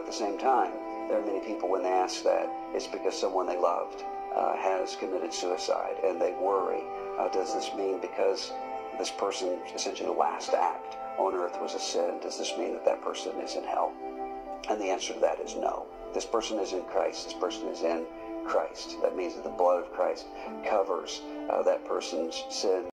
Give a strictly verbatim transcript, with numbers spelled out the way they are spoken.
at the same time, there are many people when they ask that, it's because someone they loved uh, has committed suicide, and they worry, uh, does this mean because this person, essentially the last act on earth was a sin, does this mean that that person is in hell? And the answer to that is no. This person is in Christ. This person is in Christ. That means that the blood of Christ covers uh, that person's sin.